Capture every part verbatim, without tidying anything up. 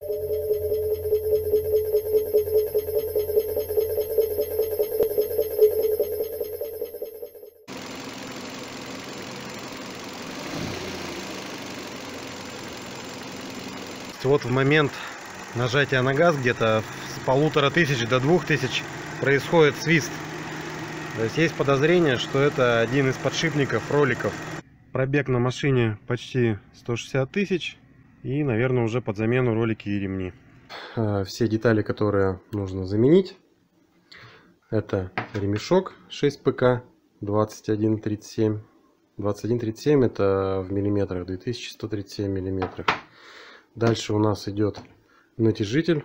Вот в момент нажатия на газ где-то с полутора тысяч до двух тысяч происходит свист. То есть есть подозрение, что это один из подшипников роликов. Пробег на машине почти сто шестьдесят тысяч. И, наверное, уже под замену ролики и ремни. Все детали, которые нужно заменить, это ремешок шесть пэ ка двадцать один тридцать семь. двадцать один тридцать семь это в миллиметрах, две тысячи сто тридцать семь миллиметров. Дальше у нас идет натяжитель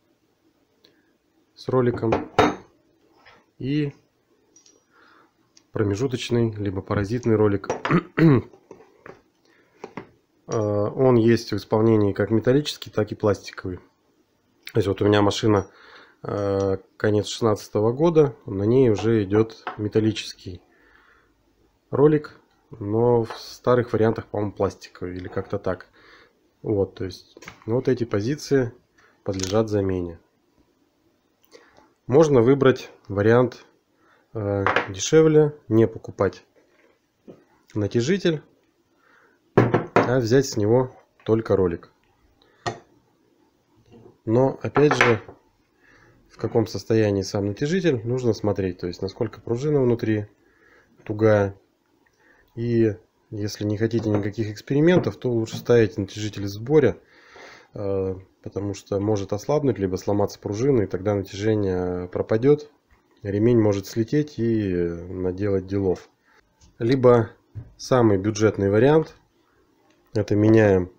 с роликом и промежуточный либо паразитный ролик. Он есть в исполнении как металлический, так и пластиковый. То есть вот у меня машина конец шестнадцатого года, на ней уже идет металлический ролик, но в старых вариантах, по-моему, пластиковый или как-то так. Вот, то есть вот эти позиции подлежат замене. Можно выбрать вариант э, дешевле, не покупать натяжитель, а взять с него только ролик. Но опять же, в каком состоянии сам натяжитель, нужно смотреть, то есть насколько пружина внутри тугая. И если не хотите никаких экспериментов, то лучше ставить натяжитель в сборе, потому что может ослабнуть, либо сломаться пружина, и тогда натяжение пропадет, ремень может слететь и наделать делов. Либо самый бюджетный вариант, это меняем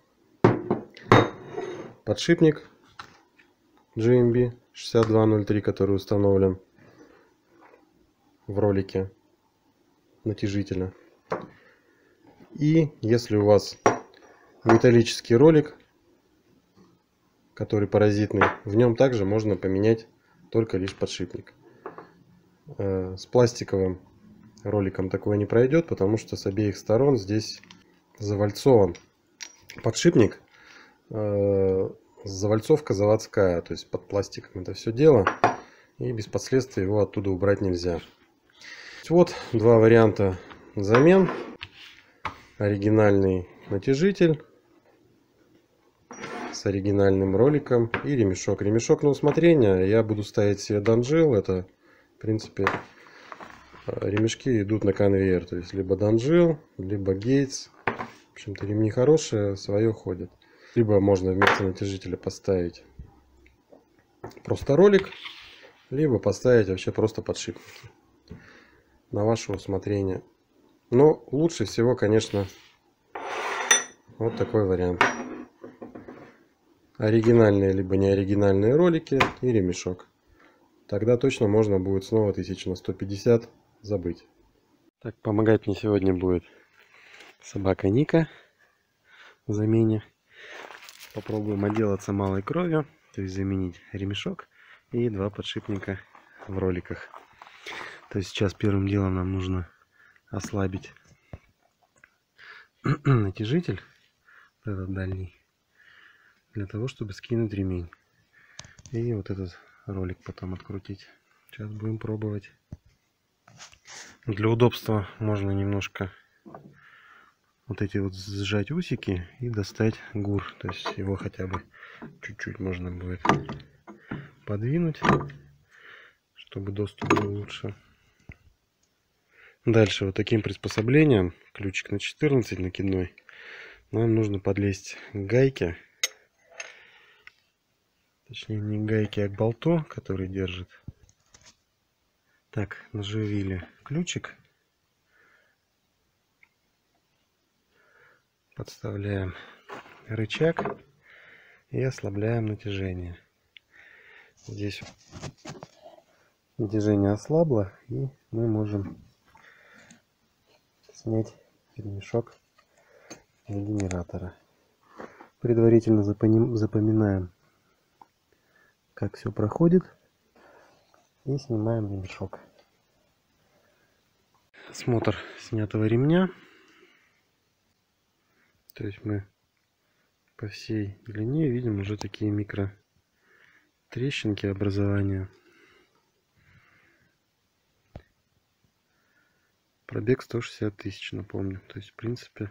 подшипник джи эм би шестьдесят два ноль три, который установлен в ролике натяжителя. И если у вас металлический ролик, который паразитный, в нем также можно поменять только лишь подшипник. С пластиковым роликом такое не пройдет, потому что с обеих сторон здесь завальцован подшипник. Завальцовка заводская, то есть под пластиком это все дело, и без последствий его оттуда убрать нельзя. Вот два варианта замен. Оригинальный натяжитель с оригинальным роликом и ремешок. Ремешок на усмотрение. Я буду ставить себе Danjel. Это, в принципе, ремешки идут на конвейер. То есть либо Danjel, либо Gates. В общем-то, ремни хорошие, свое ходят. Либо можно вместо натяжителя поставить просто ролик, либо поставить вообще просто подшипники. На ваше усмотрение. Но лучше всего, конечно, вот такой вариант. Оригинальные либо не оригинальные ролики и ремешок. Тогда точно можно будет снова тысяч на сто пятьдесят забыть. Так, помогать мне сегодня будет собака Ника в замене. Попробуем отделаться малой кровью, то есть заменить ремешок и два подшипника в роликах. То есть сейчас первым делом нам нужно ослабить натяжитель, этот дальний, для того, чтобы скинуть ремень. И вот этот ролик потом открутить. Сейчас будем пробовать. Для удобства можно немножко вот эти вот сжать усики и достать гур. То есть его хотя бы чуть-чуть можно будет подвинуть, чтобы доступ был лучше. Дальше вот таким приспособлением, ключик на четырнадцать накидной, нам нужно подлезть к гайке. Точнее не к гайке, а к болту, который держит. Так, наживили ключик. Подставляем рычаг и ослабляем натяжение. Здесь натяжение ослабло, и мы можем снять ремешок генератора. Предварительно запоминаем, как все проходит, и снимаем ремешок. Осмотр снятого ремня. То есть мы по всей длине видим уже такие микро трещинки образования. Пробег сто шестьдесят тысяч, напомню. То есть, в принципе,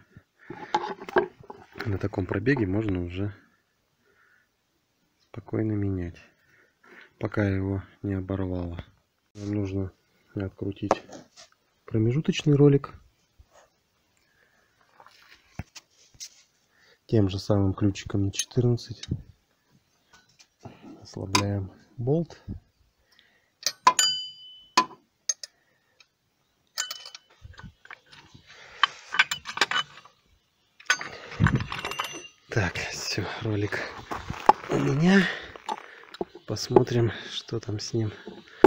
на таком пробеге можно уже спокойно менять, пока его не оборвало. Нам нужно открутить промежуточный ролик тем же самым ключиком на четырнадцать. Ослабляем болт. Так, все, ролик у меня. Посмотрим, что там с ним.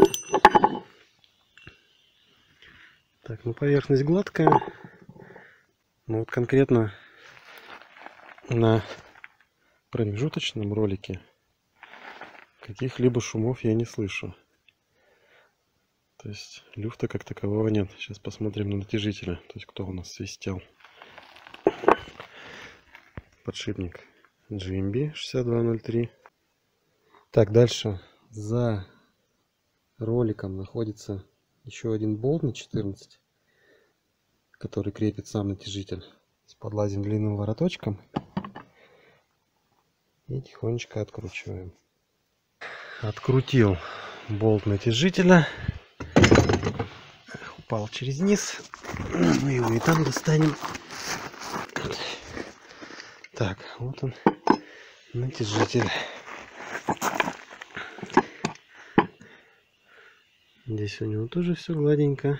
Так, ну поверхность гладкая. Но вот конкретно на промежуточном ролике каких-либо шумов я не слышу. То есть люфта как такового нет. Сейчас посмотрим на натяжителя. То есть кто у нас свистел. Подшипник джи эм би шестьдесят два ноль три. Так, дальше за роликом находится еще один болт на четырнадцать, который крепит сам натяжитель. Подлазим длинным вороточком и тихонечко откручиваем. Открутил болт натяжителя. Упал через низ. Мы его и там достанем. Так, вот он, натяжитель. Здесь у него тоже все гладенько.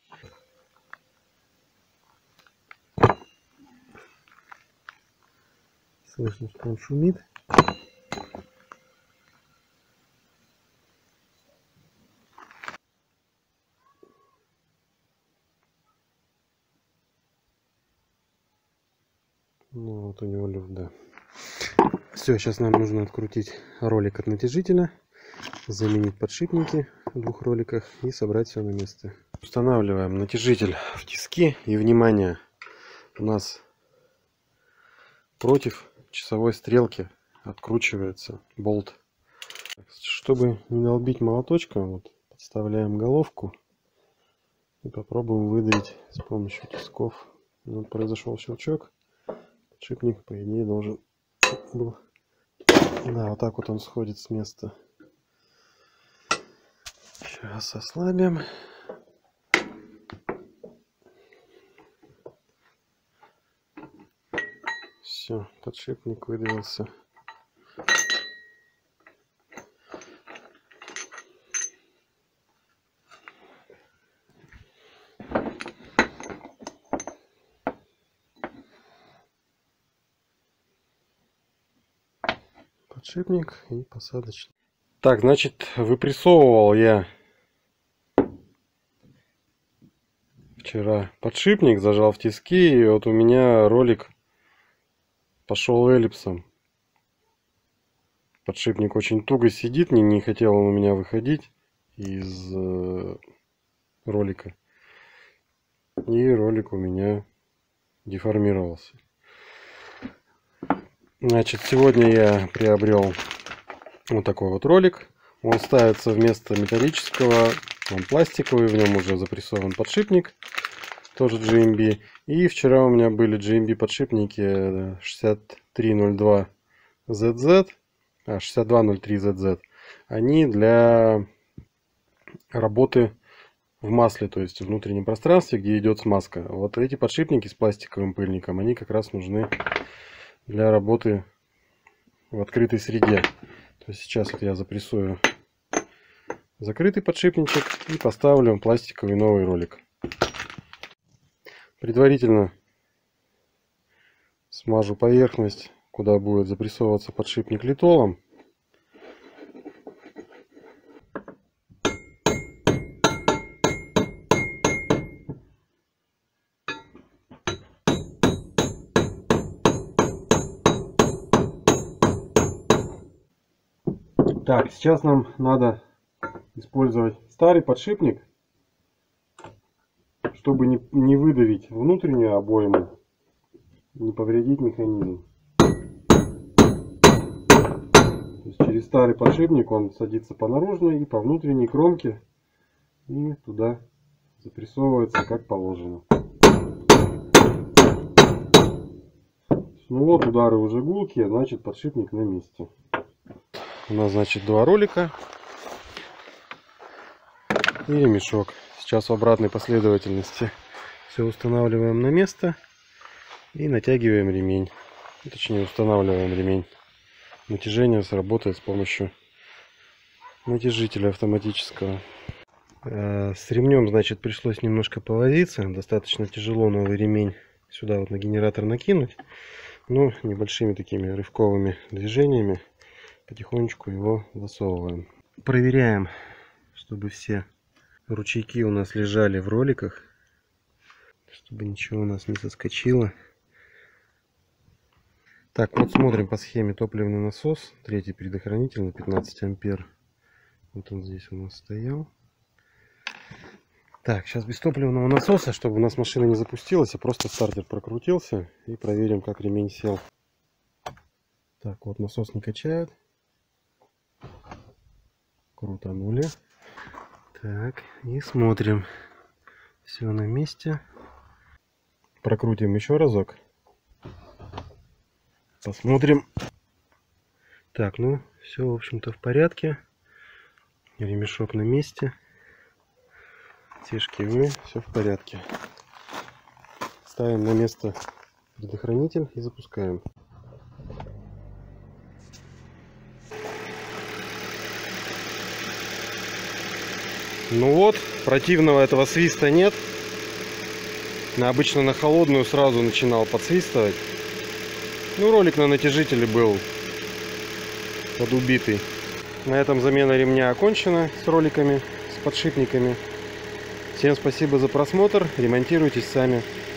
Слышно, что он шумит. Ну вот у него люфт, да. Все, сейчас нам нужно открутить ролик от натяжителя, заменить подшипники в двух роликах и собрать все на место. Устанавливаем натяжитель в тиски, и внимание, у нас против часовой стрелки откручивается болт. Чтобы не долбить молоточком, вот, подставляем головку и попробуем выдавить с помощью тисков. Вот произошел щелчок. Подшипник, по идее, должен был... Да, вот так вот он сходит с места. Сейчас ослабим. Все, подшипник выдавился. Подшипник и посадочный. Так, значит, выпрессовывал я вчера подшипник, зажал в тиски, и вот у меня ролик пошел эллипсом. Подшипник очень туго сидит, не, не хотел он у меня выходить из э, ролика. И ролик у меня деформировался. Значит, сегодня я приобрел вот такой вот ролик. Он ставится вместо металлического, он пластиковый, в нем уже запрессован подшипник, тоже джи эм би. И вчера у меня были джи эм би подшипники шестьдесят три ноль два зет зет, а, шестьдесят два ноль три зет зет. Они для работы в масле, то есть в внутреннем пространстве, где идет смазка. Вот эти подшипники с пластиковым пыльником, они как раз нужны для работы в открытой среде. То есть сейчас вот я запрессую закрытый подшипничек и поставлю пластиковый новый ролик. Предварительно смажу поверхность, куда будет запрессовываться подшипник, литолом. Так, сейчас нам надо использовать старый подшипник, чтобы не, не выдавить внутреннюю обойму, не повредить механизм. То есть через старый подшипник он садится по наружной и по внутренней кромке. И туда запрессовывается как положено. Ну вот, удары уже гулкие, значит подшипник на месте. У нас, значит, два ролика и ремешок. Сейчас в обратной последовательности все устанавливаем на место и натягиваем ремень. Точнее, устанавливаем ремень. Натяжение сработает с помощью натяжителя автоматического. С ремнем, значит, пришлось немножко повозиться. Достаточно тяжело новый ремень сюда вот на генератор накинуть. Но небольшими такими рывковыми движениями потихонечку его засовываем. Проверяем, чтобы все ручейки у нас лежали в роликах, чтобы ничего у нас не соскочило. Так, вот смотрим по схеме: топливный насос, третий предохранитель на пятнадцать ампер. Вот он здесь у нас стоял. Так, сейчас без топливного насоса, чтобы у нас машина не запустилась, а просто стартер прокрутился. И проверим, как ремень сел. Так, вот насос не качает. Крутанули. Так, и смотрим. Все на месте. Прокрутим еще разок. Посмотрим. Так, ну, все, в общем-то, в порядке. Ремешок на месте. Тишки, все в порядке. Ставим на место предохранитель и запускаем. Ну вот, противного этого свиста нет. Обычно на холодную сразу начинал подсвистывать. Ну, ролик на натяжителе был подубитый. На этом замена ремня окончена с роликами, с подшипниками. Всем спасибо за просмотр. Ремонтируйтесь сами.